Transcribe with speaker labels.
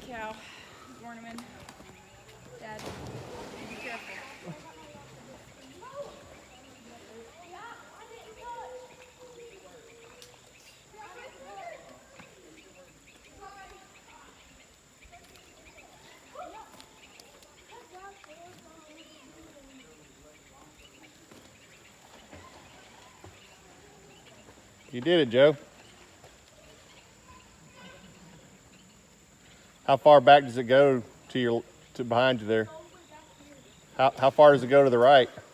Speaker 1: cow ornament. Dad, be careful.
Speaker 2: You did it, Joe. How far back does it go to behind you there? How far does it go to the right?